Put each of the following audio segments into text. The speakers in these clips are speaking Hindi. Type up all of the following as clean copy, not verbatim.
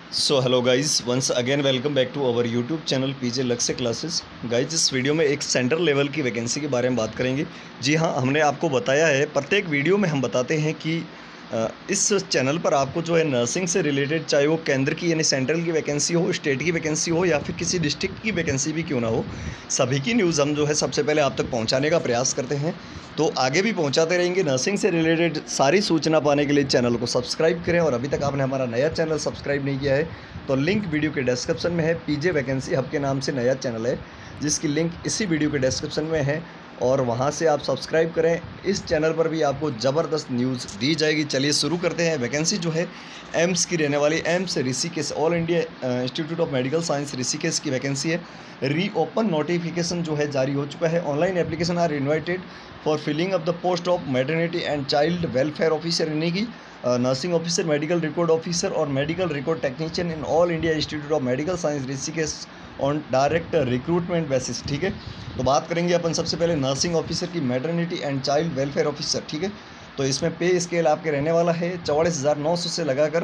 So hello guys, once again welcome back to our YouTube channel PJ Lakshya classes. Guys, इस वीडियो में एक सेंट्रल लेवल की वैकेंसी के बारे में बात करेंगे। जी हाँ, हमने आपको बताया है, प्रत्येक वीडियो में हम बताते हैं कि इस चैनल पर आपको जो है नर्सिंग से रिलेटेड, चाहे वो केंद्र की यानी सेंट्रल की वैकेंसी हो, स्टेट की वैकेंसी हो या फिर किसी डिस्ट्रिक्ट की वैकेंसी भी क्यों ना हो, सभी की न्यूज़ हम जो है सबसे पहले आप तक पहुंचाने का प्रयास करते हैं। तो आगे भी पहुंचाते रहेंगे। नर्सिंग से रिलेटेड सारी सूचना पाने के लिए चैनल को सब्सक्राइब करें, और अभी तक आपने हमारा नया चैनल सब्सक्राइब नहीं किया है तो लिंक वीडियो के डिस्क्रिप्शन में है। पीजे वैकेंसी हब के नाम से नया चैनल है, जिसकी लिंक इसी वीडियो के डिस्क्रिप्शन में है, और वहां से आप सब्सक्राइब करें। इस चैनल पर भी आपको ज़बरदस्त न्यूज़ दी जाएगी। चलिए शुरू करते हैं। वैकेंसी जो है एम्स की रहने वाली, AIIMS Rishikesh, all India institute of medical science Rishikesh की वैकेंसी है। रीओपन नोटिफिकेशन जो है जारी हो चुका है। Online application are invited for filling of the post of maternity and child welfare officer, यानी कि nursing officer, medical record officer और medical record technician in all India institute of medical science Rishikesh on direct recruitment basis. ठीक है, तो बात करेंगे अपन सबसे पहले नर्सिंग ऑफिसर की, maternity and child welfare officer. ठीक है, तो इसमें पे स्केल आपके रहने वाला है 44,900 से लगाकर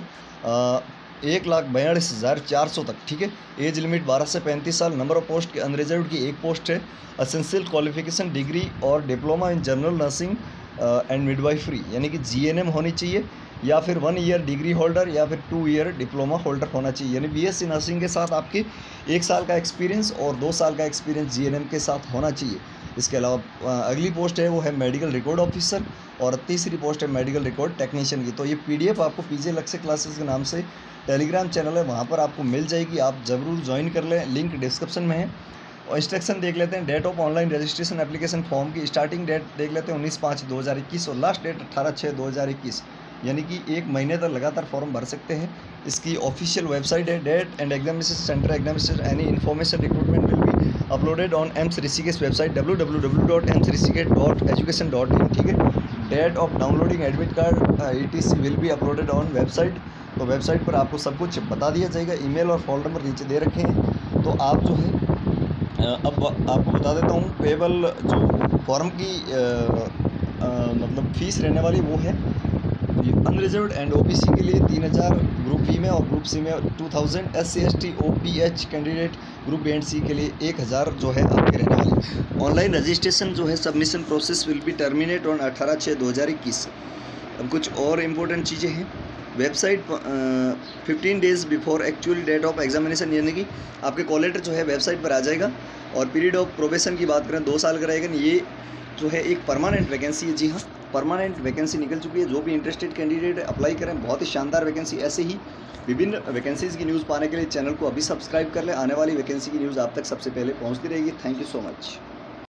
1,42,400 तक। ठीक है, एज लिमिट 12 से 35 साल। नंबर ऑफ पोस्ट की अनरिजर्व्ड की एक पोस्ट है। असेंशियल क्वालिफिकेशन डिग्री और diploma in general nursing and midwifery, यानी कि जीएनएम होनी चाहिए, या फिर 1 ईयर डिग्री होल्डर या फिर 2 ईयर डिप्लोमा होल्डर होना चाहिए। यानी बीएससी नर्सिंग के साथ आपके 1 साल का एक्सपीरियंस और 2 साल का एक्सपीरियंस जीएनएम के साथ होना चाहिए। इसके अलावा अगली पोस्ट है वो है मेडिकल रिकॉर्ड ऑफिसर, और तीसरी पोस्ट है मेडिकल रिकॉर्ड टेक्नीशियन की। तो ये पीडीएफ आपको पीजे लक्ष्य क्लासेस के नाम से टेलीग्राम चैनल है, वहाँ पर आपको मिल जाएगी। आप ज़रूर ज्वाइन कर लें, लिंक डिस्क्रिप्शन में है। और इंस्ट्रक्शन देख लेते हैं। Date of online registration application form की स्टार्टिंग डेट देख लेते हैं 19/5/2021 और लास्ट डेट 18/6/2021, यानी कि 1 महीने तक लगातार फॉर्म भर सकते हैं। इसकी ऑफिशियल वेबसाइट है। Date and examination centre, examination any information recruitment will be uploaded on AIIMS Rishikesh website www.emsrishikesh.education.in। ठीक है, date of downloading admit card ETC will be uploaded on website. तो वेबसाइट पर आपको सब कुछ बता दिया जाएगा। ईमेल और फोन नंबर नीचे दे रखे हैं। तो आप जो है अब आपको बता देता हूँ, पेबल जो फॉर्म की मतलब फीस रहने वाली वो है अनरिजर्व्ड एंड ओबीसी के लिए 3,000, ग्रुप बी में और ग्रुप सी में 2,000, SC ST OPH candidate group B and C के लिए 1,000 जो है आपके रहने वाली। ऑनलाइन रजिस्ट्रेशन जो है submission process will be terminate on 18/6/2021। अब कुछ और इम्पोर्टेंट चीज़ें हैं। Website 15 days before actual date of examination, यानी कि आपके कॉल लेटर जो है वेबसाइट पर आ जाएगा। और पीरियड ऑफ प्रोबेशन की बात करें 2 साल का रहेगा। ये जो है एक परमानेंट वैकेंसी है। जी हाँ, परमानेंट वैकेंसी निकल चुकी है। जो भी इंटरेस्टेड कैंडिडेट अप्लाई करें, बहुत ही शानदार वैकेंसी। ऐसे ही विभिन्न वैकेंसीज़ की न्यूज़ पाने के लिए चैनल को अभी सब्सक्राइब कर लें। आने वाली वैकेंसी की न्यूज़ आप तक सबसे पहले पहुँचती रहेगी। Thank you so much.